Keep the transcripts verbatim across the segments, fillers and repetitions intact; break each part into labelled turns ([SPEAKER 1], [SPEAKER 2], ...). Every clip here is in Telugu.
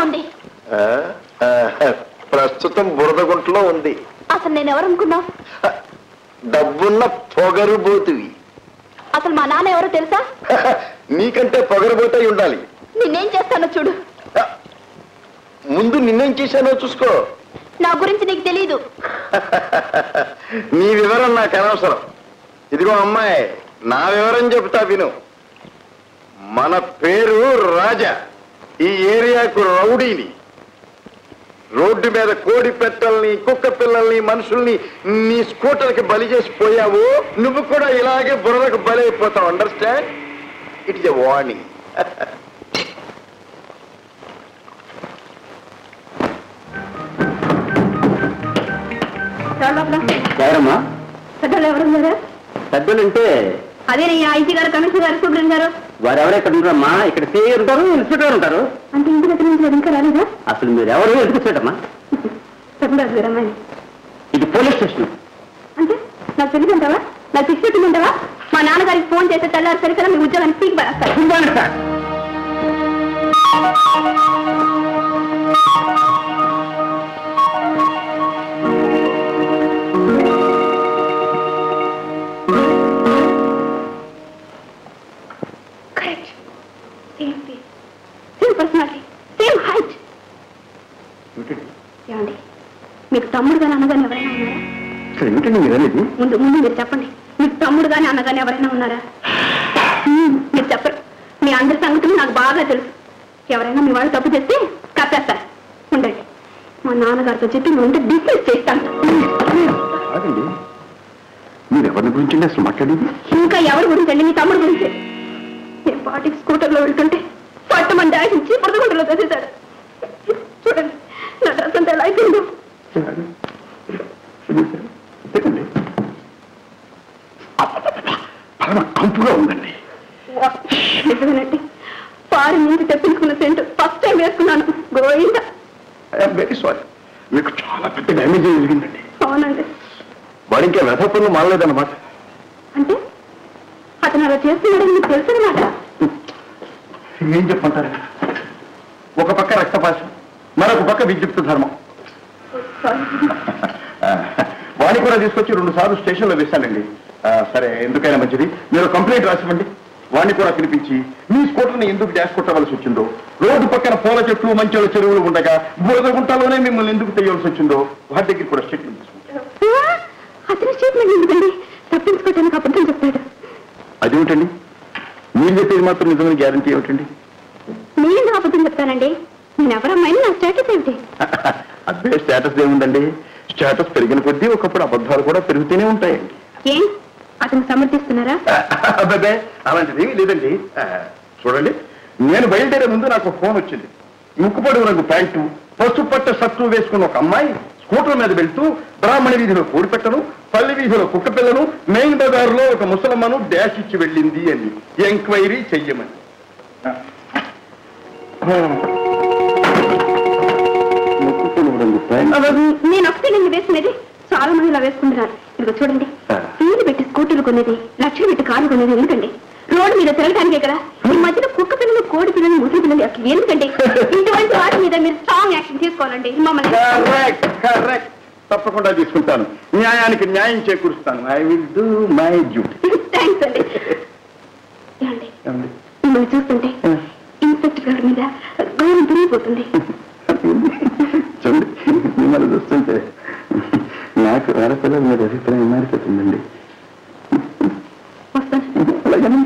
[SPEAKER 1] ఉంది?
[SPEAKER 2] ప్రస్తుతం బురదగుంటలో ఉంది.
[SPEAKER 1] అసలు నేను ఎవరనుకున్నావు?
[SPEAKER 2] డబ్బున్న పొగరుబోతువి.
[SPEAKER 1] అసలు మా నాన్న ఎవరో తెలుసా?
[SPEAKER 2] నీకంటే పొగరుబోతై ఉండాలి.
[SPEAKER 1] నిన్నేం చేస్తానో చూడు.
[SPEAKER 2] ముందు నిన్నేం చేశానో చూసుకో.
[SPEAKER 1] నా గురించి నీకు తెలీదు.
[SPEAKER 2] నీ వివరం నాకు అనవసరం. ఇదిగో అమ్మాయి, నా వివరం చెబుతా విను. మన పేరు రాజా. ఈ ఏరియాకు రౌడీని. రోడ్డు మీద కోడి పెట్టల్ని, కుక్క పిల్లల్ని, మనుషుల్ని నీ స్కూటర్కి బలి చేసి పోయావు. నువ్వు కూడా ఇలాగే బుర్రకు బలి అయిపోతావు. Understand? It is a warning.
[SPEAKER 3] ఎవరమ్మా
[SPEAKER 1] పెద్దలు? ఎవరున్నారా?
[SPEAKER 3] పెద్దలంటే
[SPEAKER 1] అదే ఐజీ గారు, కమిషనర్ గారు, సూపరింటెండెంట్ గారు.
[SPEAKER 3] వారు ఎవరు ఎక్కడ ఉంటారమ్మా? ఇక్కడ సీఏ ఉంటారు, ఇన్స్పెక్టర్ ఉంటారు.
[SPEAKER 1] అంటే ఇంటి దగ్గర నుంచి ఇంకా రాలేదా?
[SPEAKER 3] అసలు మీరు ఎవరు ఎందుకు వచ్చాడమ్మా?
[SPEAKER 1] పెద్దమ్మాయి,
[SPEAKER 3] ఇది పోలీస్ స్టేషన్.
[SPEAKER 1] అంటే నాకు తెలియదంటావా? నాకు శిక్ష పెట్టిందంటావా? మా నాన్నగారికి ఫోన్ చేస్తే తెల్లారి సరికదా మీ ఉద్యోగాన్ని పీకి పడేస్తారు.
[SPEAKER 3] సార్
[SPEAKER 1] మీకు తమ్ముడు గాని అన్నగాని ఎవరైనా ఉన్నారా? ముందు ముందు మీరు చెప్పండి. మీకు తమ్ముడు గాని అన్నగాని ఎవరైనా ఉన్నారా? మీరు చెప్పరు. మీ అందరి సంగతులు నాకు బాగా తెలుసు. ఎవరైనా మీ వాళ్ళు తప్పు చేస్తే కప్పేస్తారు. ఉండండి, మా నాన్నగారితో చెప్పి ముందు డిస్మిస్ చేస్తాను.
[SPEAKER 2] మీరు ఎవరి గురించి అసలు మాట్లాడేది?
[SPEAKER 1] ఇంకా ఎవరి గురించి అండి? మీ తమ్ముడు గురించి. నేను పార్టీకి స్కూటర్లో వెళ్తుంటే పట్టమని దాచించి పొరదగుంటలో తోసేశాడు. చూడండి నా డ్రెస్ అంతా ఎలా అయిపోయిందో.
[SPEAKER 2] కంపుగా ఉందండి.
[SPEAKER 1] నిజమేనండి, పారి నుంచి తెప్పించుకున్న సెంటు ఫస్ట్ టైం వేసుకున్నాను. గోయిందా.
[SPEAKER 2] I'm very sorry. మీకు చాలా పెద్ద డ్యామేజ్ జరిగిందండి.
[SPEAKER 1] అవునండి.
[SPEAKER 2] వాడు ఇంకా వ్యధ పనులు మానలేదన్నమాట.
[SPEAKER 1] అంటే అతను అలా చేస్తున్నాడని మీకు తెలుసన్నమాట.
[SPEAKER 2] ఏం చెప్పంటారు? ఒక పక్క రక్తపాశం, మరొక పక్క విద్యుత్ ధర్మం. వాడిని కూడా తీసుకొచ్చి రెండు సార్లు స్టేషన్లో వేశానండి. సరే, ఎందుకైనా మంచిది, మీరు కంప్లైంట్ రాసివ్వండి. వాడిని కూడా పిలిపించి మీ స్కూటర్ని ఎందుకు డాష్ కొట్టవలసి వచ్చిందో, రోడ్డు పక్కన పూల చెట్లు, మంచాల చెరువులు ఉండగా బురద గుంటలోనే మిమ్మల్ని ఎందుకు తెయ్యవలసి వచ్చిందో వాటి దగ్గర కూడా స్టేట్మెంట్ తీసుకుంటారు.
[SPEAKER 1] అతని స్టేట్మెంట్ ఎందుకండి? తప్పించుకోవటానికి అబద్ధం చెప్పాడు.
[SPEAKER 2] అదేమిటండి? మీరు చెప్పేది మాత్రం నిజమైన గ్యారంటీ ఏమిటండి?
[SPEAKER 1] నేను అబద్ధం చెప్తానండి. నేను ఎవరమ్మాయిని, నా స్టేటస్ ఏమిటి?
[SPEAKER 2] అదే స్టేటస్ ఏముందండి? స్టేటస్ పెరిగిన కొద్దీ ఒకప్పుడు అబద్ధాలు కూడా పెరుగుతూనే ఉంటాయండి.
[SPEAKER 1] ఏం అతను సమర్థిస్తున్నారా?
[SPEAKER 2] అబ్బాబే, అలాంటిది ఏమీ లేదండి. చూడండి, నేను బయలుదేరే ముందు నాకు ఫోన్ వచ్చింది. ముక్కుపొడి రంగు ప్యాంటు, పసుపు పట్ట షర్టు వేసుకున్న ఒక అమ్మాయి స్కూటర్ మీద వెళ్తూ బ్రాహ్మణ వీధిలో కోడి పెట్టను, పల్లి వీధిలో కుక్క పిల్లను, మెయిన్ బజార్లో ఒక ముసలమ్మను డాష్ ఇచ్చి వెళ్ళింది అని ఎంక్వైరీ చెయ్యమని.
[SPEAKER 1] నేను ఒకటి నేను వేసుకునేది చాలా మంది ఇలా వేసుకుంటున్నారు. ఇదిగో చూడండి, ఫీజు పెట్టి స్కూటీలు కొనేది, లక్షలు పెట్టి కార్లు కొనేది ఎందుకండి? రోడ్డు మీద తిరగడానికే కదా. ఈ మధ్యన కుక్క పిల్లలు, కోడి పిల్లలు, ముసలి పిల్లలు అసలు ఎందుకండి? ఇటువంటి వాటి మీద మీరు స్ట్రాంగ్ యాక్షన్ తీసుకోవాలండి. మమ్మల్ని
[SPEAKER 2] తప్పకుండా తీసుకుంటాను. న్యాయానికి న్యాయం చేకూరుస్తాను. I will do my duty.
[SPEAKER 1] Thanks అండి. మిమ్మల్ని చూస్తుంటే ఇన్స్పెక్టర్ గారి మీద గౌరవం పెరిగిపోతుంది.
[SPEAKER 2] చూడండి, మిమ్మల్ని చూస్తుంటే నాకు ఆడపిల్లల మీద అభిప్రాయం మారిపోతుందండి.
[SPEAKER 1] వస్తాను.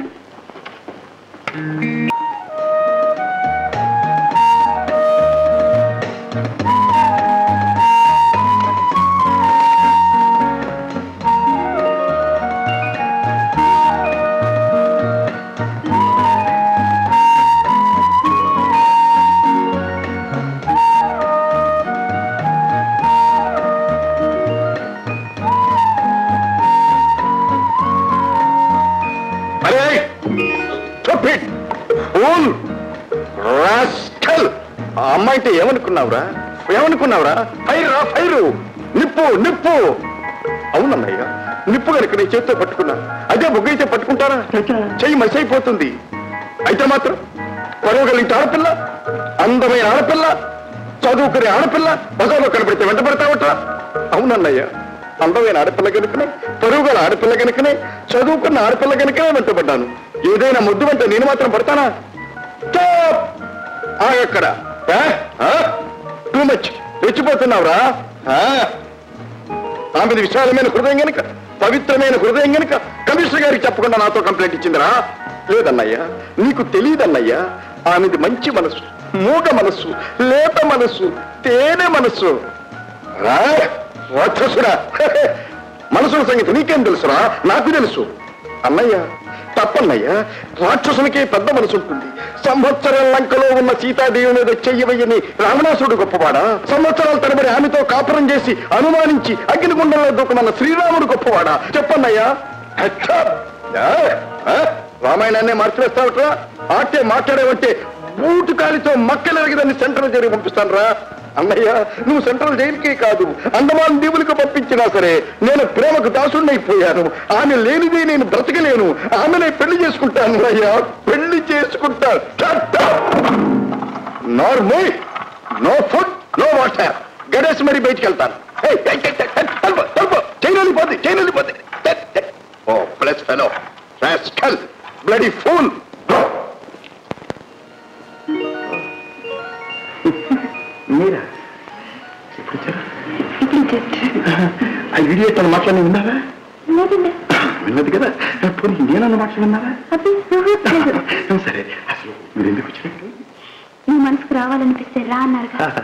[SPEAKER 2] అమ్మాయి అంటే ఏమనుకున్నావురా? ఏమనుకున్నావురా? ఫైర్ రా, ఫైరు, నిప్పు, నిప్పు. అవునన్నయ్య, నిప్పు కనుక నీ చేతితో పట్టుకున్నా, అదే బొగ్గైతే పట్టుకుంటారా? చెయ్యి మసైపోతుంది. అయితే మాత్రం పరవగలిగితే ఆడపిల్ల అందమైన ఆడపిల్ల, చదువుకునే ఆడపిల్ల బజార్లో కనబడితే వెంట పడతావట. అవునన్నయ్య, అందమైన ఆడపిల్ల కనుకనే, పరుగుల ఆడపిల్ల కనుకనే, చదువుకున్న ఆడపిల్ల కనుకనే వెంటబడ్డాను. ఏదైనా ముద్దు వెంట నేను మాత్రం పడతానా? ఆగక్కడ, టూ మచ్ రెచ్చిపోతున్నావురా. ఆమెది విశాలమైన హృదయం గనుక, పవిత్రమైన హృదయం గనుక కమిషనర్ గారికి చెప్పకుండా నాతో కంప్లైంట్ ఇచ్చిందిరా. లేదన్నయ్యా, నీకు తెలియదన్నయ్యా. ఆమెది మంచి మనసు, మూగ మనస్సు, లేత మనస్సు, తేనె మనస్సు. రాక్షసుడా, మనసుల సంగతి నీకేం తెలుసురా? నాకు తెలుసు అన్నయ్య. తప్పన్నయ్యా, రాక్షసునికే పెద్ద మనసు ఉంటుంది. సంవత్సరం లంకలో ఉన్న సీతాదేవి మీద చెయ్యవయ్యని రావణాసురుడు గొప్పవాడా? సంవత్సరాల తరబడి ఆమెతో కాపురం చేసి అనుమానించి అగ్నిగుండంలో దూకమన్న శ్రీరాముడు గొప్పవాడా? చెప్పన్నయ్యా. రామాయణాన్నే మార్చివేస్తావట్రా? ఆటే మాట్లాడేవంటే బూటు కాలితో మక్కలెరగదని సెంట్రల్ జైలుకి పంపిస్తాను రా. అన్నయ్య, నువ్వు సెంట్రల్ జైలుకే కాదు, అండమాన్ దీవులకు పంపించినా సరే నేను ప్రేమకు దాసుడినైపోయాను. ఆమె లేనిదే నేను బ్రతకలేను. ఆమెనే పెళ్లి చేసుకుంటాను అయ్యా, పెళ్లి చేసుకుంటాను. Normal, no food, no water. గడేసి మరీ బయటికి వెళ్తాను. చైనల్లి పోతే చైనల్లి పోతే ఓ ప్లస్ ఫెలో రాస్కల్ బ్లడీ ఫూల్. మీరా ఎప్పుడు వచ్చారా? ఆ వీడియో తన మాట్లాడి విన్నారా? విన్నది కదా. పోనీ నేనన్న మాటలు విన్నారా? సరే, అసలు మీరు ఎందుకు వచ్చినట్టు?
[SPEAKER 1] నీ మనసుకు రావాలనిపిస్తే రా అన్నారు.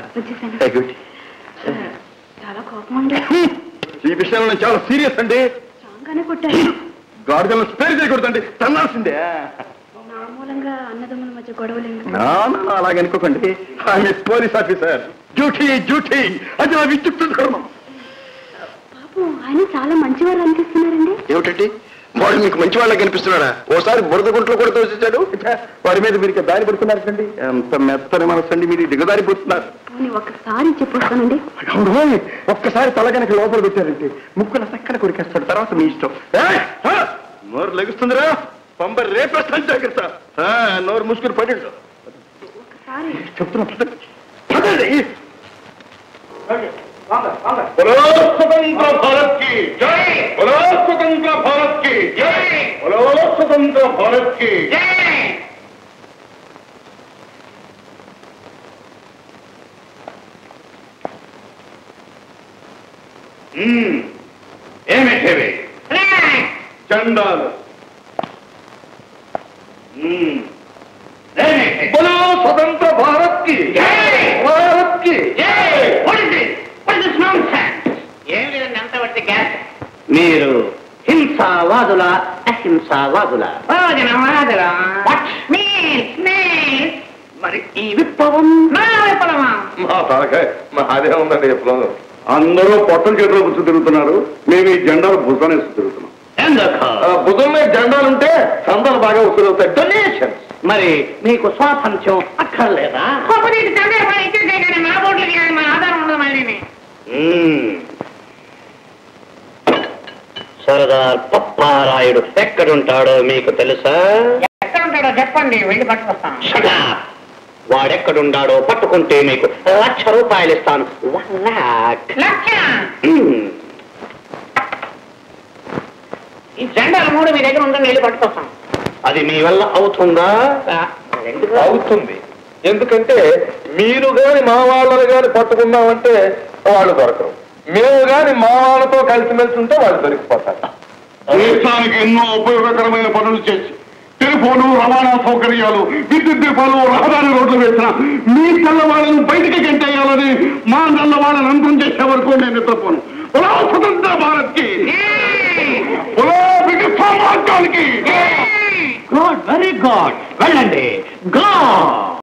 [SPEAKER 1] చాలా కోపం అండి.
[SPEAKER 2] ఈ విషయంలో నేను చాలా సీరియస్ అండి.
[SPEAKER 1] స్ట్రాంగ్గానే కొట్టారు.
[SPEAKER 2] గాడిదలను స్పేర్ చేయకూడదండి, తన్నాల్సిందే.
[SPEAKER 1] మూలంగా అన్నదమ్ముల మధ్య గొడవలు
[SPEAKER 2] అలాగే అనుకోకండి. ఆమె పోలీస్ ఆఫీసర్, డ్యూటీ డ్యూటీ అది నా విద్యుత్ ధర్మం.
[SPEAKER 1] పాపం ఆయన చాలా మంచివారు అనిపిస్తున్నారండి.
[SPEAKER 2] ఏమిటండి, వాడు మీకు మంచి వాళ్ళకి కనిపిస్తున్నాడా? ఓసారి బురద గుంట్లో కూడా తోసేశాడు. వాడి మీద మీరు దారి పడుతున్నారండి. ఎంత మెత్తని మనసు అండి, మీరు దిగదారిపోతున్నారు.
[SPEAKER 1] ఒక్కసారి చెప్పొస్తానండి.
[SPEAKER 2] ఒక్కసారి తలగనక లోపల పెట్టారంటే ముక్కుల చక్కన కొరికేస్తాడు. తర్వాత మీ ఇష్టం. నోరు లెగుస్తుందిరా, పంప రేపేస్తాను, జాగ్రత్త. నోరు ముసుకుని పడిండు చెప్తున్నా. పదండి.
[SPEAKER 4] बोलो स्वतंत्र भारत की जय, बोलो स्वतंत्र भारत की जय, बोलो स्वतंत्र भारत की जय. हम्म ఏమేవి చండాలు. हम्म बोलो स्वतंत्र भारत की जय, भारत की जय. What is this? What is this nonsense? ఏం లేదండి, అంత వట్టి గ్యాస్.
[SPEAKER 3] మీరు హింసావాదుల అహింసావాదుల
[SPEAKER 4] మరి ఈ విప్లవం నా విప్లవమా? మా తలకాయ మా అదే ఉందండి విప్లవం. అందరూ పొట్టల చేతిలో కూర్చు తిరుగుతున్నారు, మేము ఈ జెండాలు భుజానేసి తిరుగుతున్నాం. భుజంలో జెండాలుంటే సందాలు బాగా వసూలవుతాయి. డొనేషన్స్.
[SPEAKER 3] మరి మీకు స్వాతంత్ర్యం అక్కర్లేదా? సర్దార్ పప్పారాయుడు ఎక్కడుంటాడో మీకు తెలుసా?
[SPEAKER 5] ఎక్కడుంటాడో చెప్పండి, వెళ్ళి పట్టుకొస్తాను.
[SPEAKER 3] వాడెక్కడుండాడో పట్టుకుంటే మీకు లక్ష రూపాయలు ఇస్తాను. వన్ లాక్.
[SPEAKER 5] లక్ష? ఈ జెండాలు మూడు మీ దగ్గర ఉందని వెళ్ళి పట్టుకొస్తాను.
[SPEAKER 3] అది మీ వల్ల అవుతుందా?
[SPEAKER 4] అవుతుంది. ఎందుకంటే మీరు గాని మా వాళ్ళని గాని పట్టుకున్నామంటే వాళ్ళు దొరకరు. మేము గాని మా వాళ్ళతో కలిసిమెలిసి ఉంటే వాళ్ళు దొరికిపోతారు. దేశానికి ఎన్నో ఉపయోగకరమైన పనులు చేసి టెలిఫోను, రవాణా సౌకర్యాలు, విద్యుత్ దీపాలు, రహదారి రోడ్లు వేసిన మీ తెల్లవాళ్ళను బయటికి గంటేయాలని మా నల్లవాళ్ళని అంతం చేసే వరకు నేను నిద్రపోను. స్వతంత్ర భారత్ కి, బ్రిటిష్ సామ్రాజ్యానికి.
[SPEAKER 3] Good, very good. వెళ్ళండి. గో.